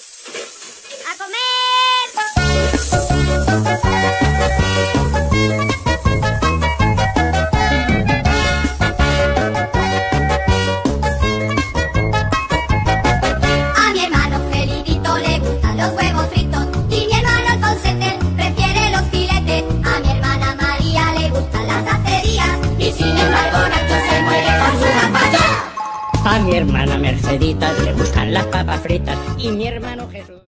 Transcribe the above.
¡A comer! A mi hermano Felipito le gustan los huevos fritos y mi hermano el consenter prefiere los filetes. A mi hermana María le gustan las acerías y sin embargo Nacho se muere con su gazpacho. A mi hermana Mercedita le gustan las papas fritas y mi hermano Jesús